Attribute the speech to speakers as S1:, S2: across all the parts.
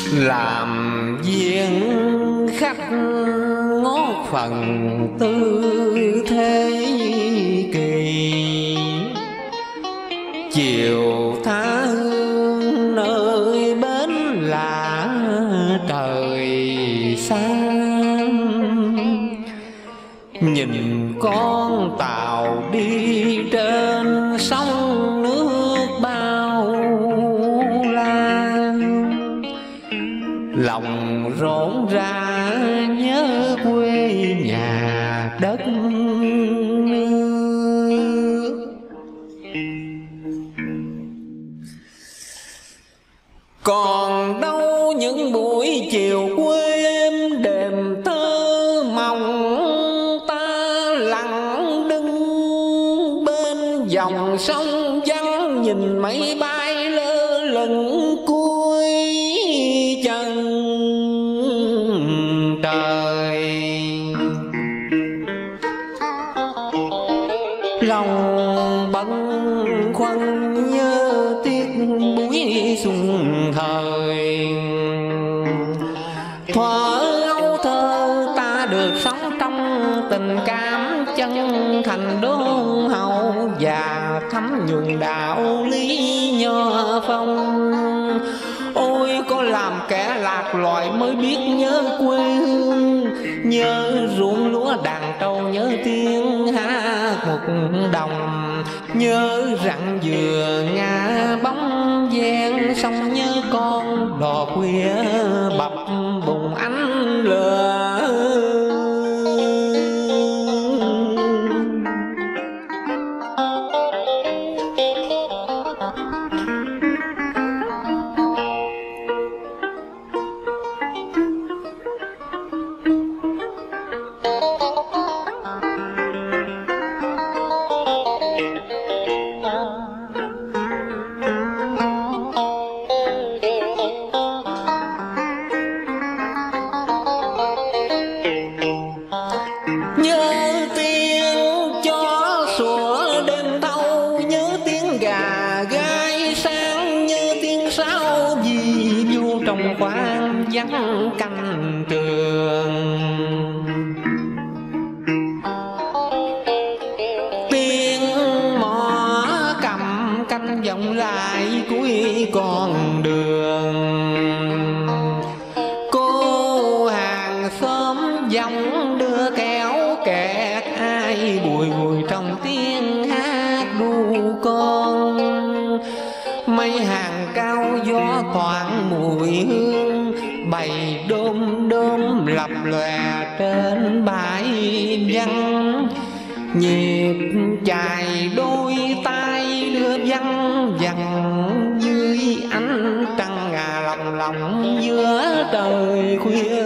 S1: làm viên khách ngó phần tư thế kỳ, chiều tha hương nơi bến lạ trời sáng. Nhìn con tàu đi trên sông nước bao la, lòng rộn ra nhớ quê nhà đất nước. Còn đâu những buổi chiều quê em đềm thơ mộng, ta lặng đứng bên dòng sông vắng, nhìn mây bay lơ lửng cuối chân trời. Lòng bâng khuâng nhớ tiếc buổi xuân thời, thuở ấu thơ ta được sống trong tình cảm chân thành đôn hậu, và thấm nhuần đạo lý nho phong. Ôi có làm kẻ lạc loài mới biết nhớ quê hương, nhớ ruộng lúa đàn trâu, nhớ tiếng hát một đồng, nhớ rặng dừa ngã bóng ven sông, nhớ con đò khuya bập bùng ánh lửa. Vắng canh trường, tiếng mõ cầm canh vọng lại cuối con đường. Cô hàng xóm giọng đưa kéo kẹt, ai bùi ngùi trong tiếng hát ru con. Mây hàng cao gió thoảng mùi hương, bầy đom đóm lập lòe trên bãi vắng. Nhịp chài đôi tay đưa văng vẳng dưới ánh trăng ngà lòng lòng giữa trời khuya.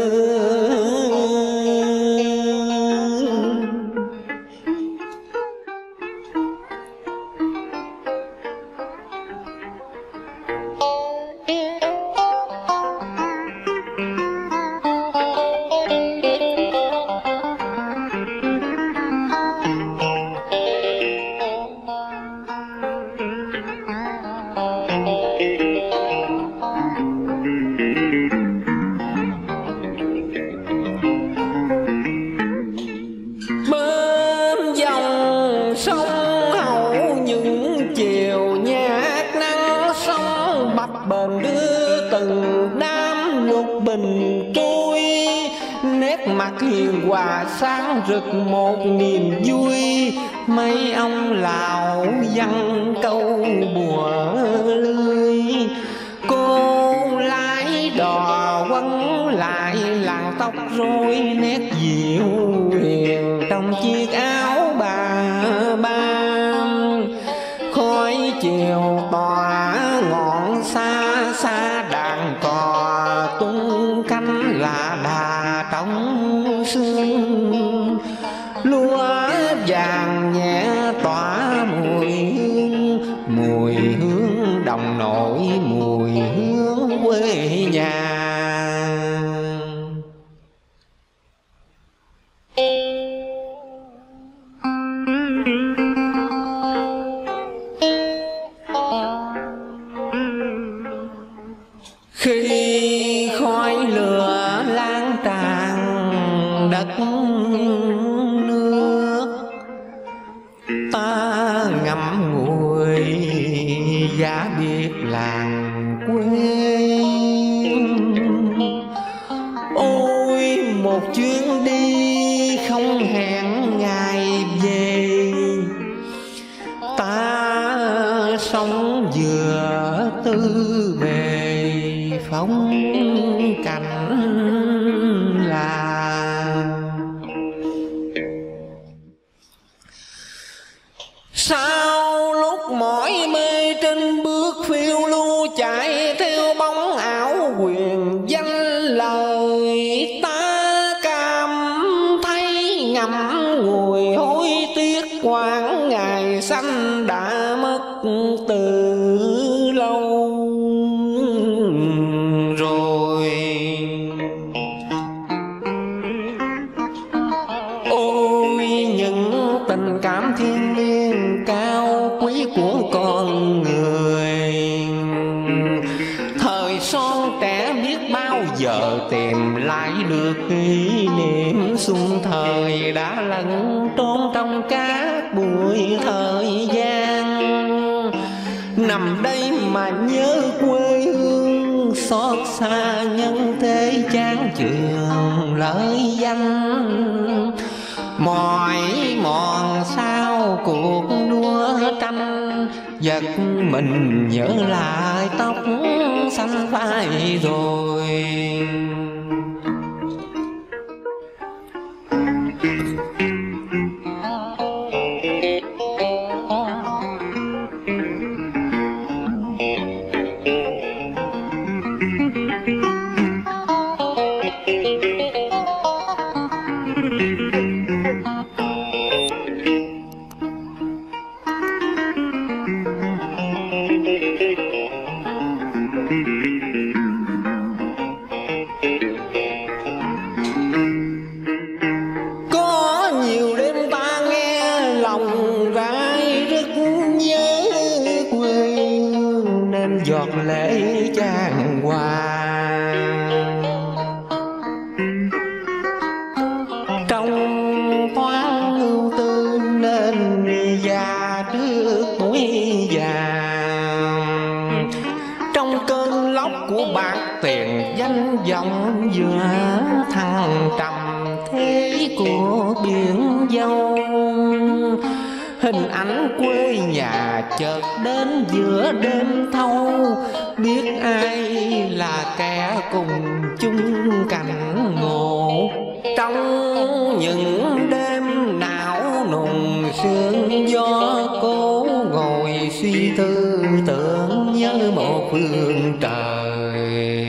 S1: Hiền hòa sáng rực một niềm vui, mấy ông lào văn câu bùa lươi. Cô lái đò quấn lại làng tóc rối, nét dịu hiền trong chiếc áo bà ban. Khói chiều tỏa ngọn xa xa, đàn cò tung cánh là đà trong sương. Lúa vàng nhẹ tỏa mùi hương đồng nội, mùi hương quê nhà. Khi ngậm ngùi giá biết làng quê. Ôi một chuyến đi không hẹn ngày về, ta sống vừa tư bề phong cảnh là. Sau lúc mỏi mê trên bước phiêu lưu chạy theo bóng ảo quyền danh lời, ta cảm thấy ngậm ngùi hối tiếc quãng ngày xanh đã mất từ lâu rồi. Ôi những tình cảm thiêng liêng cao quý của con người, thời son trẻ biết bao giờ tìm lại được kỷ niệm xuân thời đã lẫn trốn trong các buổi thời gian. Nằm đây mà nhớ quê hương, xót xa nhân thế chán chường lợi danh. Mỏi mòn sau cuộc đua tranh, giật mình nhớ lại tóc xanh phai rồi. Có nhiều đêm ta nghe lòng rai rất nhớ quê, nên giọt lệ tràn hòa. Trong thoáng ưu tư nên già trước tuổi già, trong cơn lốc của bạc tiền danh vọng giữa thăng trầm thế của biển dâu. Hình ảnh quê nhà chợt đến giữa đêm thâu, biết ai là kẻ cùng chung cảnh ngộ. Trong những đêm não nùng sương gió, cố ngồi suy tư tưởng nhớ một phương trời.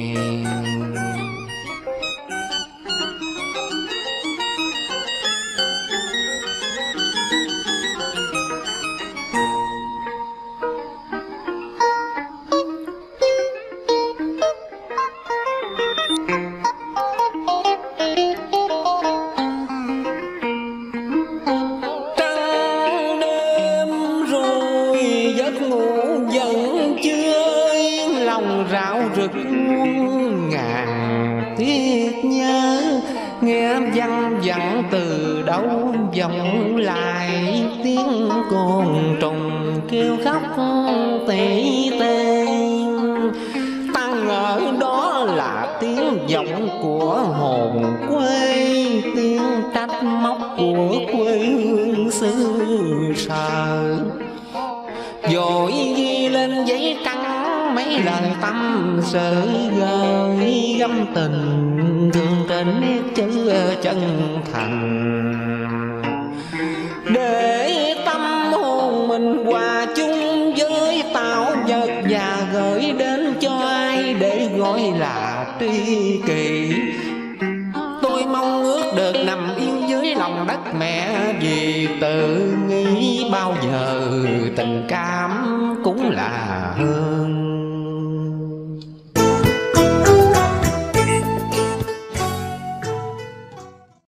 S1: Rạo rực muôn ngàn tiếc nhớ, nghe văng vẳng từ đâu vọng lại tiếng côn trùng kêu khóc tỉ tê. Ta ngờ đó là tiếng vọng của hồn quê, tiếng trách móc của quê hương xứ sở. Vội ghi lên giấy trắng mấy lời tâm sự gửi gắm tình thương trên nét chữ chân thành, để tâm hồn mình hòa chung với tạo vật và gửi đến cho ai để gọi là tri kỷ. Tôi mong ước được nằm yên dưới lòng đất mẹ, vì tự nghĩ bao giờ tình cảm cũng là hơn.